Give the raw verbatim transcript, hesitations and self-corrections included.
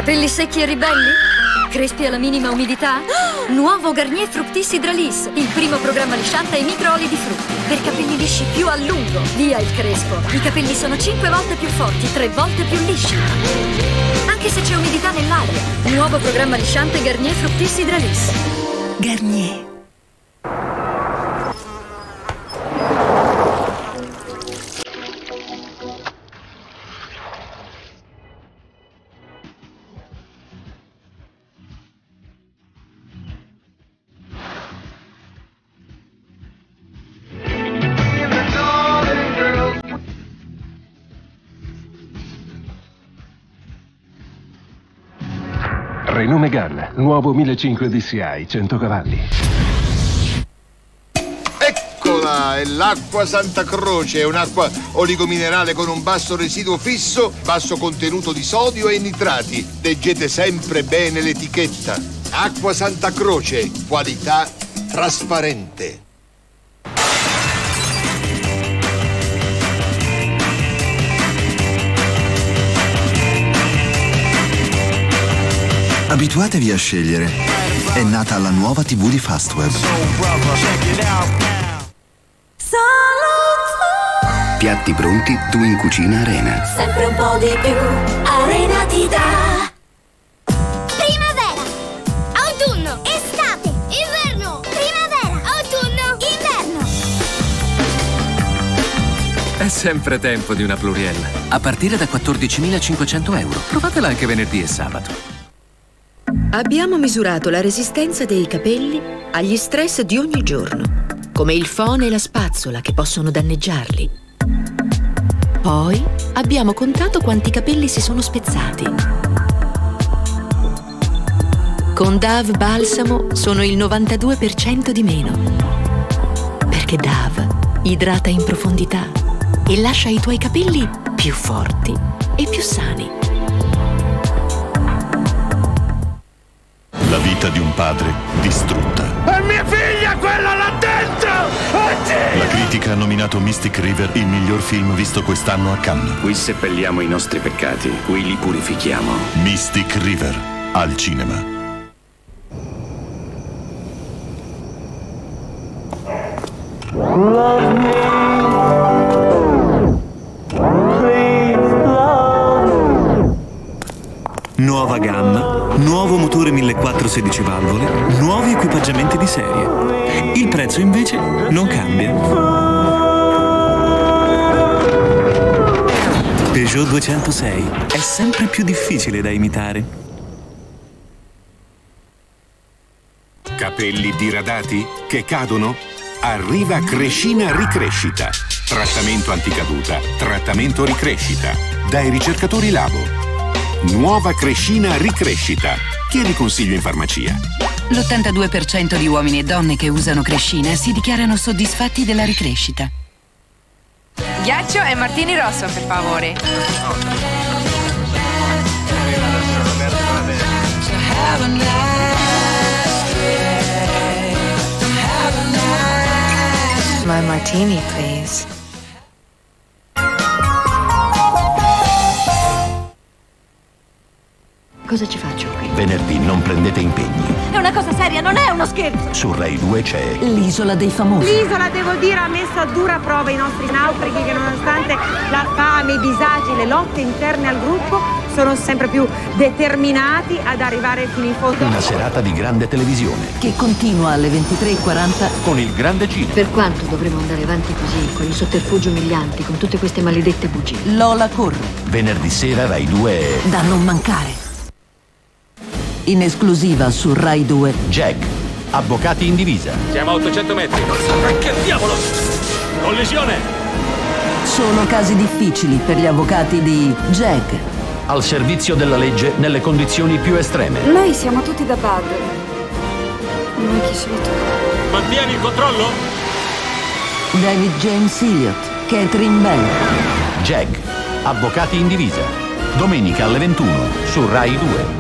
Capelli secchi e ribelli? Crespi alla minima umidità? Nuovo Garnier Fructis Hydralis, il primo programma lisciante ai microoli di frutti. Per capelli lisci più a lungo. Via il crespo. I capelli sono cinque volte più forti, tre volte più lisci. Anche se c'è umidità nell'aria. Nuovo programma lisciante Garnier Fructis Hydralis. Garnier. Renault Megane, nuovo millecinquecento D C I, cento cavalli. Eccola, è l'acqua Santa Croce, è un'acqua oligominerale con un basso residuo fisso, basso contenuto di sodio e nitrati. Leggete sempre bene l'etichetta. Acqua Santa Croce, qualità trasparente. Abituatevi a scegliere. È nata la nuova tivù di Fastweb. Piatti pronti, tu in cucina Arena. Sempre un po' di più, Arena ti dà. Primavera, autunno, estate, inverno. Primavera, autunno, inverno. È sempre tempo di una Pluriel. A partire da quattordicimilacinquecento euro. Provatela anche venerdì e sabato. Abbiamo misurato la resistenza dei capelli agli stress di ogni giorno, come il phon e la spazzola che possono danneggiarli. Poi abbiamo contato quanti capelli si sono spezzati. Con Dove Balsamo sono il novantadue per cento di meno. Perché Dove idrata in profondità e lascia i tuoi capelli più forti e più sani. La vita di un padre distrutta. È mia figlia quella là dentro! Oggi! La critica ha nominato Mystic River il miglior film visto quest'anno a Cannes. Qui seppelliamo i nostri peccati, qui li purifichiamo. Mystic River, al cinema. Nuova gamma, nuovo motore millequattrocento sedici valvole, nuovi equipaggiamenti di serie. Il prezzo invece non cambia. Peugeot duecentosei è sempre più difficile da imitare. Capelli diradati? Che cadono? Arriva Crescina Ricrescita. Trattamento anticaduta, trattamento ricrescita. Dai ricercatori Labo. Nuova Crescina Ricrescita. Chiedi consiglio in farmacia. L'ottantadue per cento di uomini e donne che usano Crescina si dichiarano soddisfatti della ricrescita. Ghiaccio e martini rosso, per favore. My martini, please. Cosa ci faccio qui? Venerdì non prendete impegni. È una cosa seria, non è uno scherzo. Su Rai due c'è L'isola dei famosi. L'isola, devo dire, ha messo a dura prova i nostri naufraghi che nonostante la fame, i disagi, le lotte interne al gruppo sono sempre più determinati ad arrivare fino in fondo. Una serata di grande televisione. Che continua alle ventitré e quaranta. Con il grande cinema. Per quanto dovremo andare avanti così, con i sotterfugi umilianti, con tutte queste maledette bugie? Lola corre. Venerdì sera Rai due. Da non mancare. In esclusiva su Rai due. Jack, avvocati in divisa. Siamo a ottocento metri. Che diavolo! Collisione! Sono casi difficili per gli avvocati di Jack. Al servizio della legge nelle condizioni più estreme. Noi siamo tutti da padre. Noi chi sei tu? Mantieni il controllo? David James Elliott, Catherine Bell. Jack, avvocati in divisa. Domenica alle ventuno su Rai due.